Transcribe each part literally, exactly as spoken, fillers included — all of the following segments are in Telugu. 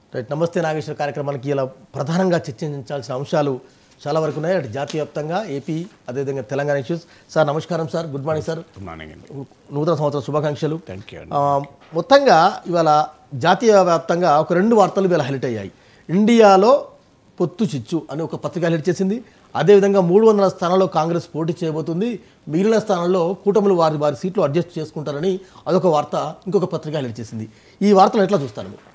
రైట్ నమస్తే నాగేశ్వర కార్యక్రమానికి ఇలా ప్రధానంగా చర్చించాల్సిన అంశాలు చాలా వరకు ఉన్నాయి. అటు జాతీయ వ్యాప్తంగా ఏపీ అదేవిధంగా తెలంగాణ ఇష్యూస్. సార్ నమస్కారం sir, good morning sir, good morning అండి, నూతన సంవత్సర శుభాకాంక్షలు. Thank you. మొత్తంగా ఇవాళ జాతీయ వ్యాప్తంగా ఒక రెండు వార్తలు ఇవాళ హైలైట్ అయ్యాయి. ఇండియాలో పొత్తు చిచ్చు అని ఒక పత్రిక హైలైట్ చేసింది. అదేవిధంగా మూడు వందల స్థానాల్లో కాంగ్రెస్ పోటీ చేయబోతుంది, మిగిలిన స్థానాల్లో కూటములు వారి వారి సీట్లు అడ్జస్ట్ చేసుకుంటారని అదొక వార్త ఇంకొక పత్రిక హైలైట్ చేసింది. ఈ వార్తలు ఎట్లా చూస్తారు మీరు?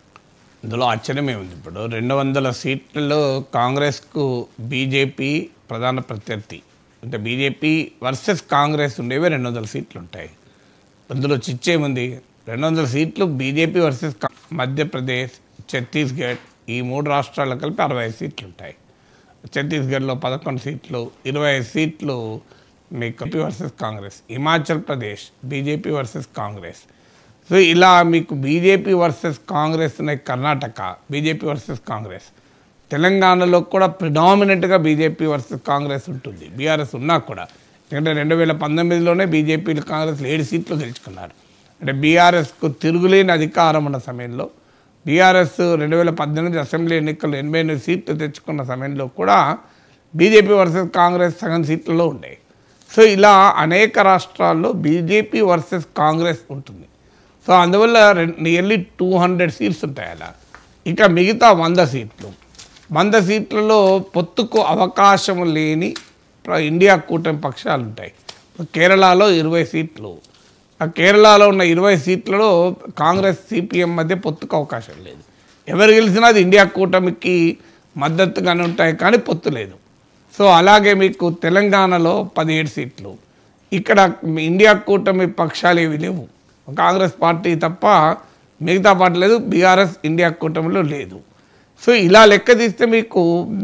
ఇందులో ఆశ్చర్యమే ఉంది. ఇప్పుడు రెండు వందల సీట్లలో కాంగ్రెస్కు బీజేపీ ప్రధాన ప్రత్యర్థి, అంటే బీజేపీ వర్సెస్ కాంగ్రెస్ ఉండేవి రెండు వందల సీట్లు ఉంటాయి. అందులో చిచ్చేముంది, రెండు వందల సీట్లు బీజేపీ వర్సెస్ మధ్యప్రదేశ్, ఛత్తీస్గఢ్ ఈ మూడు రాష్ట్రాల్లో కలిపి అరవై ఐదు సీట్లు ఉంటాయి. ఛత్తీస్గఢ్లో పదకొండు సీట్లు, ఇరవై ఐదు సీట్లు మీకు versus Congress. Himachal Pradesh BJP versus Congress. So ఇలా మీకు బీజేపీ వర్సెస్ కాంగ్రెస్ ఉన్నాయి. Karnataka BJP versus Congress. తెలంగాణలో కూడా ప్రిడామినెంట్గా బీజేపీ వర్సెస్ కాంగ్రెస్ ఉంటుంది, బీఆర్ఎస్ ఉన్నా కూడా. ఎందుకంటే రెండు వేల పంతొమ్మిదిలోనే బీజేపీ కాంగ్రెస్ ఏడు సీట్లు గెలుచుకున్నారు. అంటే బీఆర్ఎస్కు తిరుగులేని అధికారం ఉన్న సమయంలో, బీఆర్ఎస్ రెండు వేల పద్దెనిమిది అసెంబ్లీ ఎన్నికల్లో ఎనభై ఎనిమిది సీట్లు తెచ్చుకున్న సమయంలో కూడా బీజేపీ వర్సెస్ కాంగ్రెస్ సగం సీట్లలో ఉండేవి. సో ఇలా అనేక రాష్ట్రాల్లో బీజేపీ వర్సెస్ కాంగ్రెస్ ఉంటుంది. సో అందువల్ల నియర్లీ టూ హండ్రెడ్ సీట్స్ ఉంటాయి అలా. ఇక మిగతా వంద సీట్లు వంద సీట్లలో పొత్తుకు అవకాశం లేని ఇండియా కూటమి పక్షాలు ఉంటాయి. కేరళలో ఇరవై సీట్లు, ఆ కేరళలో ఉన్న ఇరవై సీట్లలో కాంగ్రెస్ సిపిఎం మధ్య పొత్తుకు అవకాశం లేదు. ఎవరు గెలిచినా అది ఇండియా కూటమికి మద్దతుగానే ఉంటాయి, కానీ పొత్తు లేదు. సో అలాగే మీకు తెలంగాణలో పదిహేడు సీట్లు, ఇక్కడ ఇండియా కూటమి పక్షాలు ఏవి లేవు, కాంగ్రెస్ పార్టీ తప్ప మిగతా పార్టీ లేదు, బీఆర్ఎస్ ఇండియా కూటమిలో లేదు. సో ఇలా లెక్క తీస్తే మీకు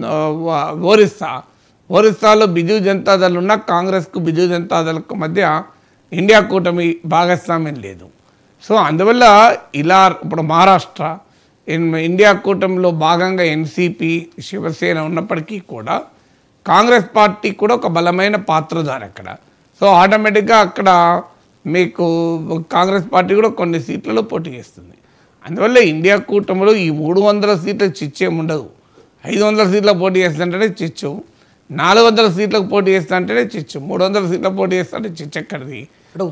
ఒరిస్సా ఒరిస్సాలో బిజు జనతాదళ్ ఉన్న కాంగ్రెస్కు బిజు జనతాదళ్కు మధ్య ఇండియా కూటమి భాగస్వామ్యం లేదు. సో అందువల్ల ఇలా ఇప్పుడు మహారాష్ట్ర ఇండియా కూటమిలో భాగంగా ఎన్సీపీ శివసేన ఉన్నప్పటికీ కూడా కాంగ్రెస్ పార్టీ కూడా ఒక బలమైన పాత్రధారి అక్కడ. సో ఆటోమేటిక్గా అక్కడ మీకు కాంగ్రెస్ పార్టీ కూడా కొన్ని సీట్లలో పోటీ చేస్తుంది. అందువల్ల ఇండియా కూటమిలో ఈ మూడు వందల సీట్ల చిచ్చేం ఉండదు. ఐదు వందల సీట్ల పోటీ చేస్తుంటేనే చిచ్చు, నాలుగు వందల సీట్లకు పోటీ చేస్తుంటేనే చిచ్చు, మూడు వందల సీట్ల పోటీ చేస్తుంటే చిచ్చు ఎక్కడిది?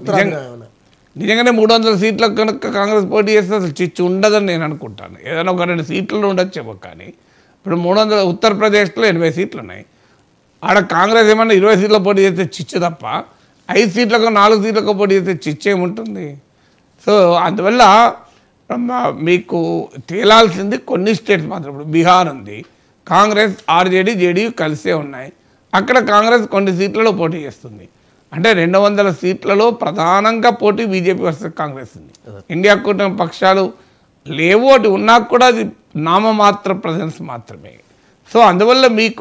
నిజంగానే మూడు వందల సీట్లకు కనుక కాంగ్రెస్ పోటీ చేస్తే అసలు చిచ్చు ఉండదని నేను అనుకుంటాను. ఏదైనా ఒక రెండు సీట్లలో ఉండొచ్చేమో, కానీ ఇప్పుడు మూడు వందల ఉత్తరప్రదేశ్లో ఎనభై సీట్లు ఉన్నాయి. ఆడ కాంగ్రెస్ ఏమన్నా ఇరవై సీట్ల పోటీ చేస్తే చిచ్చు తప్ప ఐదు సీట్లకు నాలుగు సీట్లకు పోటీ చేస్తే చిచ్చేముంటుంది? సో అందువల్ల మీకు తేలాల్సింది కొన్ని స్టేట్స్ మాత్రం. ఇప్పుడు బీహార్ ఉంది, కాంగ్రెస్ ఆర్జేడీ జేడీయూ కలిసే ఉన్నాయి, అక్కడ కాంగ్రెస్ కొన్ని సీట్లలో పోటీ చేస్తుంది. అంటే రెండు వందల సీట్లలో ప్రధానంగా పోటీ బీజేపీ వర్సెస్ కాంగ్రెస్ ఉంది. ఇండియా కూటమి పక్షాలు లేవు, అటు ఉన్నా కూడా అది నామమాత్ర ప్రజెన్స్ మాత్రమే. సో అందువల్ల మీకు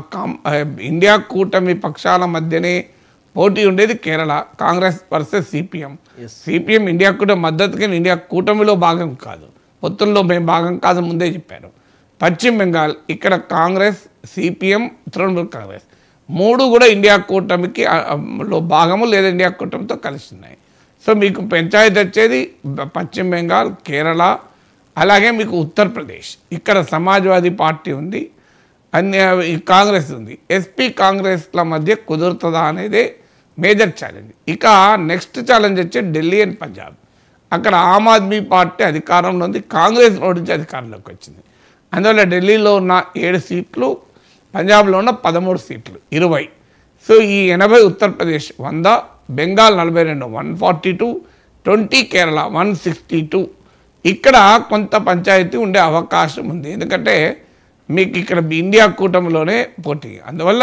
ఇండియా కూటమి పక్షాల మధ్యనే పోటీ ఉండేది Kerala, Congress versus CPM. CPM India కూటమి మద్దతుగా ఇండియా కూటమిలో భాగం కాదు, పొత్తుల్లో మేము భాగం కాదు ముందే చెప్పారు. పశ్చిమ బెంగాల్ ఇక్కడ కాంగ్రెస్, సిపిఎం, తృణమూల్ కాంగ్రెస్ మూడు కూడా ఇండియా కూటమికి లో భాగము లేదా ఇండియా కూటమితో కలిసి ఉన్నాయి. సో మీకు పంచాయతీ వచ్చేది పశ్చిమ బెంగాల్, కేరళ, అలాగే మీకు ఉత్తరప్రదేశ్. ఇక్కడ సమాజ్వాదీ పార్టీ ఉంది, అన్ని కాంగ్రెస్ ఉంది. ఎస్పీ కాంగ్రెస్ల మధ్య కుదురుతుందా అనేదే మేజర్ ఛాలెంజ్. ఇక నెక్స్ట్ ఛాలెంజ్ వచ్చే ఢిల్లీ అండ్ పంజాబ్. అక్కడ ఆమ్ ఆద్మీ పార్టీ అధికారంలో ఉంది, కాంగ్రెస్ నుంచి అధికారంలోకి వచ్చింది. అందువల్ల ఢిల్లీలో ఉన్న ఏడు సీట్లు, పంజాబ్లో ఉన్న పదమూడు సీట్లు ఇరవై. సో ఈ ఎనభై ఉత్తరప్రదేశ్ వంద, బెంగాల్ నలభై రెండు one forty two, twenty Kerala one sixty two. ఇక్కడ కొంత పంచాయతీ ఉండే అవకాశం ఉంది, ఎందుకంటే మీకు ఇక్కడ ఇండియా కూటమిలోనే పోటీ. అందువల్ల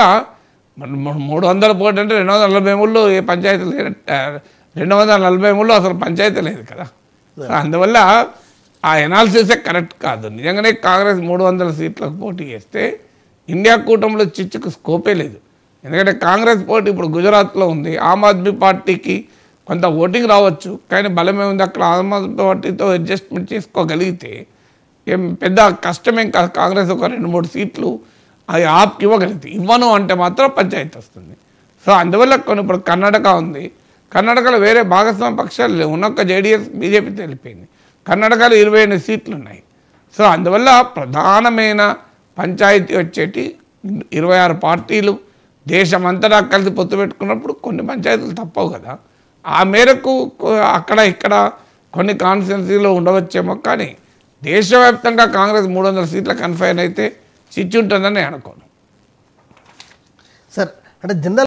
మూడు వందల పోటీ అంటే రెండు వందల నలభై మూడులో ఏ పంచాయతీ లేదు, రెండు వందల నలభై మూడులో అసలు పంచాయతీ లేదు కదా. అందువల్ల ఆ ఎనాలిసిసే కరెక్ట్ కాదు. నిజంగానే కాంగ్రెస్ మూడు వందల సీట్లకు పోటీ చేస్తే ఇండియా కూటమిలో చిచ్చుకు స్కోపే లేదు. ఎందుకంటే కాంగ్రెస్ పోటీ ఇప్పుడు గుజరాత్లో ఉంది, ఆమ్ ఆద్మీ పార్టీకి కొంత ఓటింగ్ రావచ్చు, కానీ బలమే ఉంది అక్కడ. ఆమ్ ఆద్మీ పార్టీతో అడ్జస్ట్మెంట్ చేసుకోగలిగితే ఏం పెద్ద కష్టమేం కాదు. కాంగ్రెస్ ఒక రెండు మూడు సీట్లు అది ఆప్కి ఇవ్వగలిగితే, ఇవ్వను అంటే మాత్రం పంచాయతీ వస్తుంది. సో అందువల్ల కొన్ని ఇప్పుడు కర్ణాటక ఉంది, కర్ణాటకలో వేరే భాగస్వామ్య పక్షాలు లేవు, ఉన్నొక్క జేడీఎస్ బీజేపీ తెలిపింది. కర్ణాటకలో ఇరవై ఎనిమిది సీట్లు ఉన్నాయి. సో అందువల్ల ప్రధానమైన పంచాయతీ వచ్చేటి ఇరవై ఆరు పార్టీలు దేశమంతటా కలిసి పొత్తు పెట్టుకున్నప్పుడు కొన్ని పంచాయతీలు తప్పవు కదా. ఆ మేరకు అక్కడ ఇక్కడ కొన్ని కాన్స్టిట్యున్సీలో ఉండవచ్చేమో, కానీ దేశవ్యాప్తంగా కాంగ్రెస్ మూడు వందల సీట్ల కన్ఫైన్ అయితే చిచ్చు ఉంటుందని అనుకోను సార్. అంటే జనరల్